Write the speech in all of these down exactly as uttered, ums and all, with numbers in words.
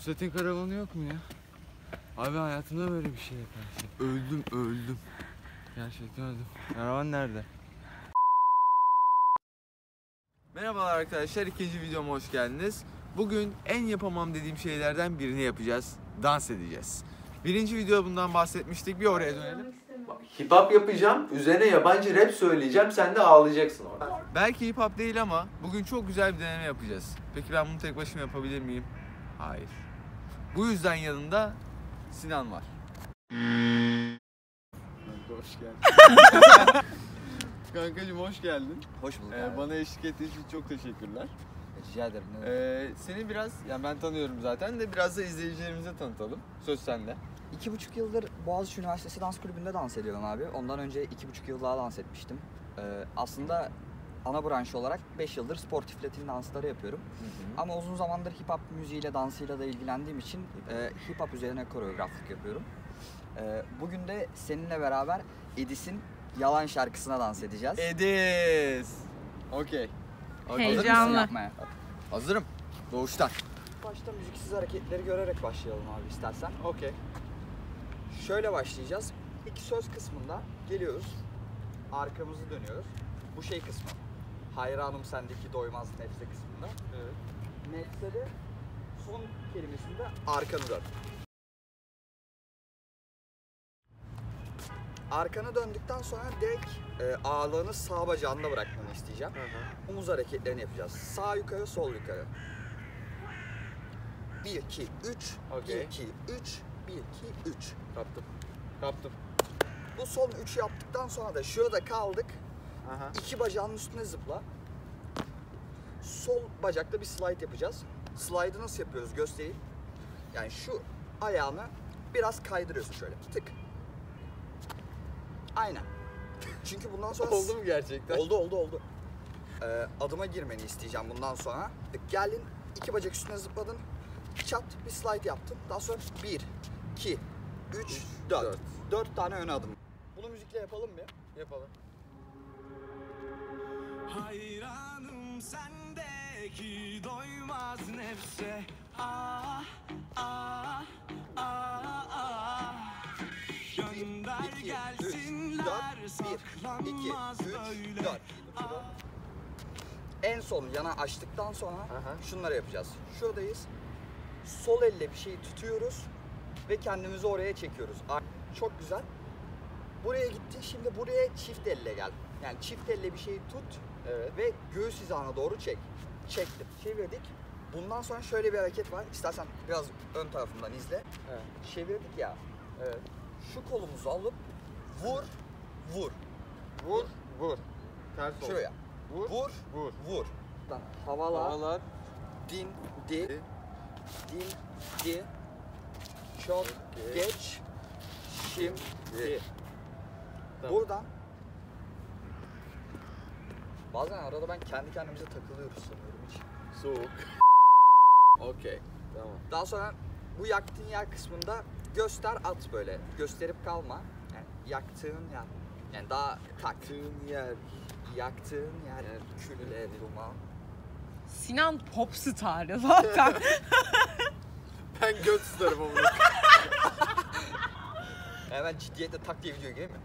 Nusret'in karavanı yok mu ya? Abi hayatımda böyle bir şey yaparsın. Öldüm öldüm. Gerçekten öldüm. Karavan nerede? Merhabalar arkadaşlar, ikinci videoma hoş geldiniz. Bugün en yapamam dediğim şeylerden birini yapacağız. Dans edeceğiz. Birinci videoda bundan bahsetmiştik. Bir oraya dönelim. Hip hop yapacağım. Üzerine yabancı rap söyleyeceğim. Sen de ağlayacaksın orada. Belki hip hop değil ama bugün çok güzel bir deneme yapacağız. Peki ben bunu tek başıma yapabilir miyim? Hayır. Bu yüzden yanında Sinan var. Hoş geldin. Kankacığım hoş geldin. Hoş bulduk. Ee, bana eşlik ettiğin için çok teşekkürler. Rica ederim. Ee, seni biraz, yani ben tanıyorum zaten de biraz da izleyicilerimize tanıtalım. Söz sende. İki buçuk yıldır Boğaziçi Üniversitesi Dans Kulübü'nde dans ediyorum abi. Ondan önce iki buçuk yıl daha dans etmiştim. Ee, aslında ana branş olarak beş yıldır sportif latin dansları yapıyorum. Hı hı. Ama uzun zamandır hip hop müziğiyle, dansıyla da ilgilendiğim için e, hip hop üzerine koreograflık yapıyorum. E, bugün de seninle beraber Edis'in Yalan şarkısına dans edeceğiz. Edis. Okey. Okay. Heyecanlı. Hazırım. Doğuştan. Başta müziksiz hareketleri görerek başlayalım abi istersen. Okey. Şöyle başlayacağız. İlk söz kısmında geliyoruz. Arkamızı dönüyoruz. Bu şey kısmı. Hayranım sendeki doymaz nefse kısmında. Evet. Nefse de son kelimesinde arkanı dön. Arkanı döndükten sonra direkt e, ağırlığını sağ bacağında bırakmanı isteyeceğim. Hı hı. Omuz hareketlerini yapacağız. Sağ yukarı, sol yukarı. bir iki üç. Okay. bir iki üç. bir iki üç. Kaptım. Kaptım. Bu son üçü yaptıktan sonra da şurada kaldık. Aha. İki bacağının üstüne zıpla. Sol bacakta bir slide yapacağız. Slide'ı nasıl yapıyoruz göstereyim. Yani şu ayağını biraz kaydırıyorsun şöyle. Tık. Aynen. Çünkü bundan sonra... Oldu mu gerçekten? Oldu oldu oldu. Ee, adıma girmeni isteyeceğim bundan sonra. Geldin, iki bacak üstüne zıpladın. Çat bir slide yaptın. Daha sonra bir, iki, üç, dört. Dört tane ön adım. Bunu müzikle yapalım mı? Yapalım. Hayranım sendeki doymaz nefse. Ah ah ah ah. Gönder iki, gelsinler üç, saklanmaz iki, üç, böyle. dört. En son yana açtıktan sonra Aha. şunları yapacağız. Şuradayız. Sol elle bir şeyi tutuyoruz ve kendimizi oraya çekiyoruz. Çok güzel. Buraya gitti. Şimdi buraya çift elle gel. Yani çift elle bir şeyi tut. Evet. Ve göğüs hizana doğru çek. Çektim. Çevirdik. Bundan sonra şöyle bir hareket var. İstersen biraz ön tarafından izle. Evet. Çevirdik ya. Evet. Şu kolumuzu alıp vur, vur. Vur, vur. Ters ol. Şuraya. Vur, Vur, vur. vur. Havala, Havalar. din, di, din, di, çok, Okay. geç, şimdi. Tamam. Buradan bazen arada ben kendi kendimize takılıyoruz sanıyorum hiç. Soğuk. Okey. Tamam. Daha sonra bu yaktığın yer kısmında göster at böyle. Gösterip kalma. Yani yaktığın yer. Yani daha taktığın yer. Yaktığın yer. Yani külle duman. Sinan popstar zaten. Ben göt tutarım onu. Hemen ciddiyetle tak diye video gireyim mi?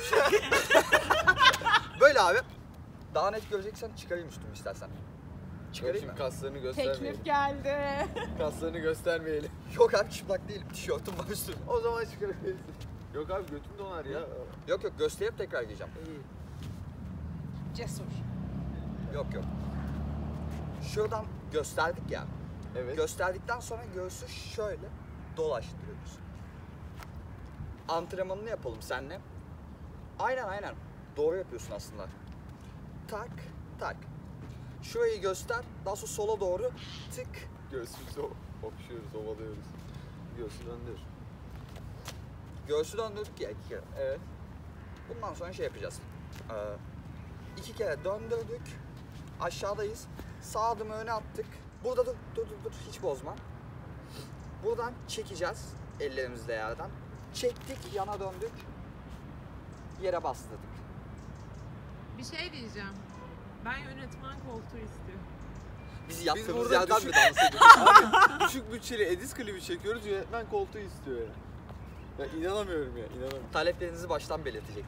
Böyle abi. Daha net göreceksen çıkarayım üstümü istersen. Çıkarayım mı? Şimdi kaslarını göstermeyelim. Teklif geldi. Kaslarını göstermeyelim. Yok abi çıplak değilim. Tişörtüm var üstümde. O zaman çıkarabilirsin. Yok abi götün donar ya. Yok yok gösterip tekrar giyeceğim. Cesur. Yok yok. Şuradan gösterdik ya. Evet. Gösterdikten sonra göğsü şöyle dolaştırıyoruz. Antrenmanını yapalım seninle. Aynen aynen. Doğru yapıyorsun aslında. Tak tak. Şurayı göster. Daha sonra sola doğru tık. Göğsümüzü okşuyoruz, ovalıyoruz. Göğsü döndür. Göğsü döndürdük ya iki kere. Evet. Bundan sonra şey yapacağız. Ee, iki kere döndürdük. Aşağıdayız. Sağ adımı öne attık. Burada dur, dur, dur, dur. Hiç bozma. Buradan çekeceğiz ellerimizle yerden. Çektik, yana döndük. Yere bastırdık. Bir şey diyeceğim. Ben yönetmen koltuğu istiyorum. Bizi yattığımız burada yerden düşün- mi dans ediyoruz? Abi, düşük bütçeli Edis klibi çekiyoruz, yönetmen koltuğu istiyor ya. Ya inanamıyorum ya, inanamıyorum. Taleplerinizi baştan belirtecek.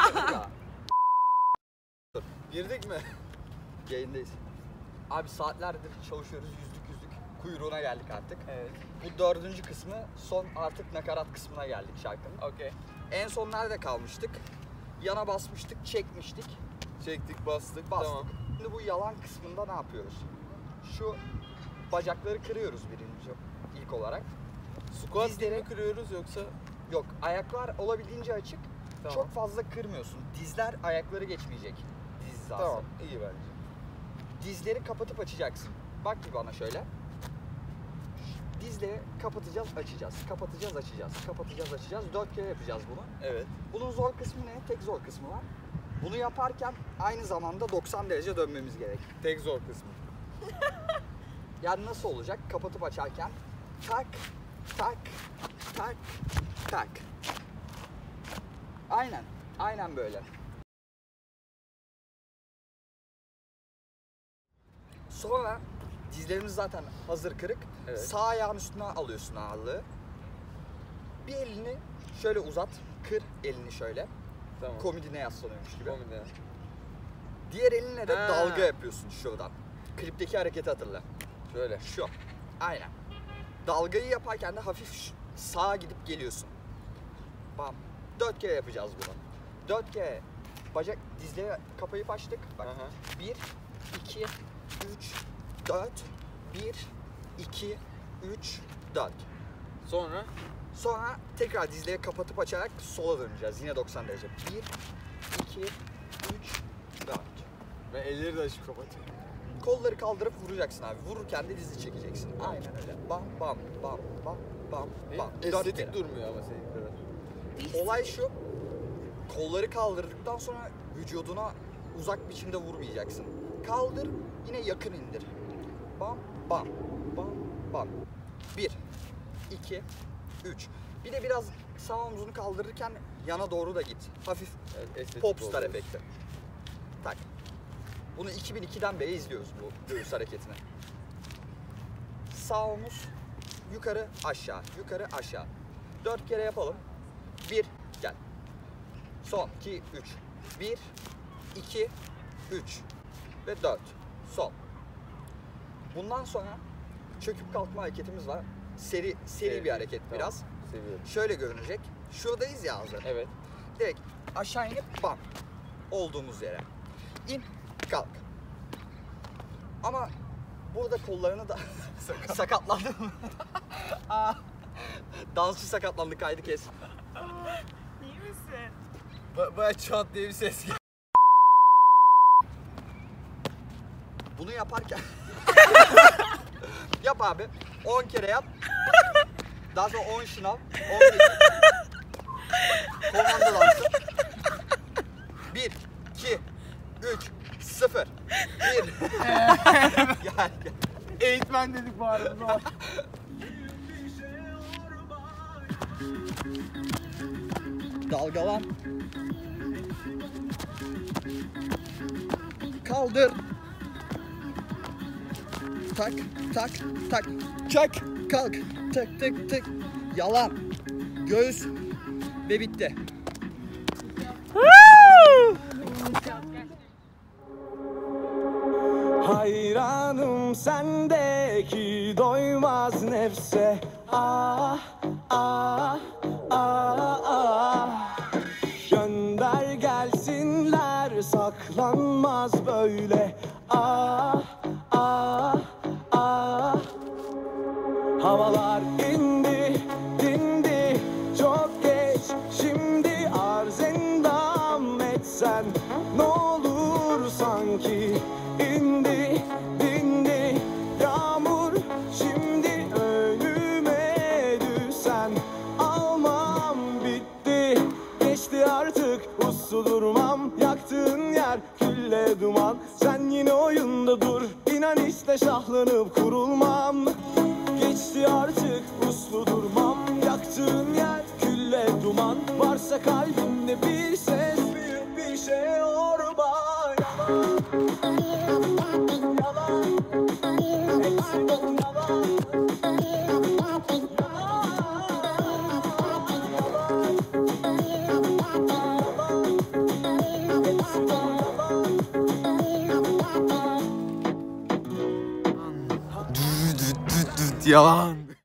Girdik mi? Yayındayız. Abi saatlerdir çalışıyoruz, yüzlük yüzlük kuyruğuna geldik artık. Evet. Bu dördüncü kısmı, son artık nakarat kısmına geldik şarkının. Okey. En son nerede kalmıştık? Yana basmıştık, çekmiştik, Çektik, bastık, bastık. tamam. Şimdi bu yalan kısmında ne yapıyoruz? Şu bacakları kırıyoruz birinci ilk olarak. Squat Dizleri- mi kırıyoruz yoksa? Yok, ayaklar olabildiğince açık. Tamam. Çok fazla kırmıyorsun. Dizler ayakları geçmeyecek. Diz hizası. Tamam, iyi bence. Dizleri kapatıp açacaksın. Bak bir bana şöyle. Dizleri kapatacağız, açacağız. Kapatacağız, açacağız. Kapatacağız, açacağız. Dört kere yapacağız bunu. Evet. Bunun zor kısmı ne? Tek zor kısmı var. Bunu yaparken aynı zamanda doksan derece dönmemiz gerek. Tek zor kısmı. Yani nasıl olacak? Kapatıp açarken tak, tak, tak, tak. Aynen, aynen böyle. Sonra dizlerimiz zaten hazır kırık. Evet. Sağ ayağın üstüne alıyorsun ağırlığı. Bir elini şöyle uzat, kır elini şöyle. Tamam. Komodine yaslanıyormuş gibi. Komedi. Diğer elinle de Ha. dalga yapıyorsun şuradan. Klipteki hareketi hatırla. Şöyle. Şu. Aynen. Dalgayı yaparken de hafif ş- sağa gidip geliyorsun. Bam. Dört kere yapacağız bunu. Dört kere bacak dizleri kapayıp açtık. Bak. Aha. Bir, iki, üç, dört. Bir, iki, üç, dört. Sonra Sonra tekrar dizleri kapatıp açarak sola döneceğiz. Yine doksan derece. Bir, iki, üç, dört. ve elleri de açıp kapatıyor. Kolları kaldırıp vuracaksın abi. Vururken de dizi çekeceksin. Aynen öyle. Bam bam bam bam bam bam. Dört Estetik kere. durmuyor ama senin kadar. Olay şu. Kolları kaldırdıktan sonra vücuduna uzak biçimde vurmayacaksın. Kaldır, yine yakın indir. Bam bam bam bam. Bir, iki, üç. Bir de biraz sağ omzunu kaldırırken yana doğru da git. Hafif Evet, estetik popstar oluyor. efekti. Tak. Bunu iki bin ikiden beri izliyoruz bu göğüs hareketini. Sağ omuz yukarı aşağı, yukarı aşağı. Dört kere yapalım. Bir, gel. Son, iki, üç. Bir, iki, üç ve dört. Son. Bundan sonra çöküp kalkma hareketimiz var. Seri, seri bir hareket Tamam, biraz. Seviyorum. Şöyle görünecek. Şuradayız ya hazır. Evet. Direkt aşağı inip bam. Olduğumuz yere. İn, kalk. Ama burada kollarını da sakatlandı mı? Aa, dansçı sakatlandı, kaydı kes. İyi misin? Ba Baya çat diye bir ses geldi. Bunu yaparken yap abi. on kere yap. Daha sonra on şınav. on komando dansı. bir, iki, üç, sıfır. bir. Gel gel. Eğitmen dedik bari. Dalgalan. Kaldır. Tak tak tak. Çök. Kalk. Tık tık tık. Yalan. Göğüs. Ve bitti. Hayranım sendeki doymaz nefse. Ah ah ah ah. Gönder gelsinler, saklanmaz böyle. Ah ah ah. Havalar indi dindi çok geç, şimdi arz endam etsen ne olur sanki. İndi dindi yağmur, şimdi önüme düşsen almam, bitti geçti artık, uslu durmam, yaktığın yer külle duman. Sen yine oyunda dur, inan işte şahlanıp kurulmam. Geçti artık, uslu durmam, yaktığın yer külle duman. Varsa kalbimde bir ses, büyük bir şey orba. Yalan, yalan, hepsi yalan. yalan.